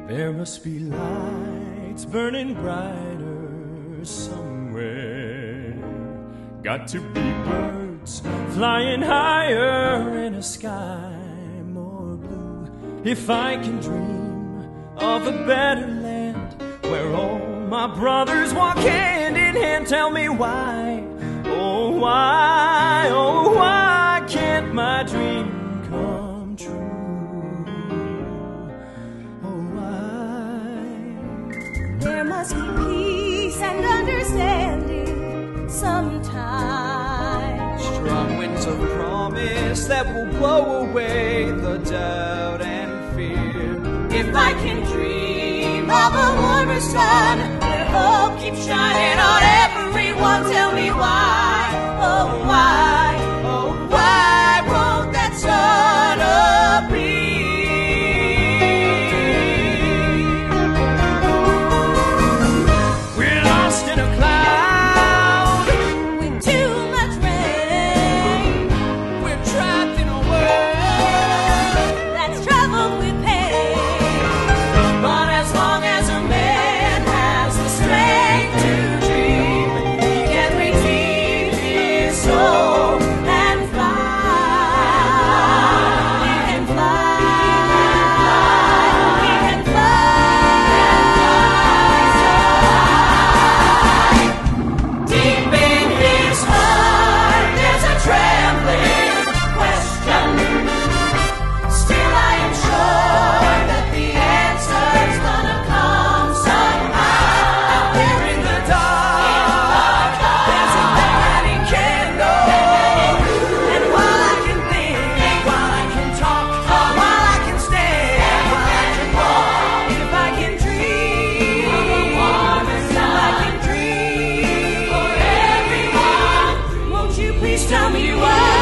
There must be lights burning brighter somewhere. Got to be birds flying higher in a sky more blue. If I can dream of a better land where all my brothers walk hand in hand, tell me why, oh why can't my dream come true? There must be peace and understanding sometimes. Strong winds of promise that will blow away the doubt and fear. If I can dream of a warmer sun where hope keeps shining on everyone, tell me why, oh why won't that sun appear? Please tell me why.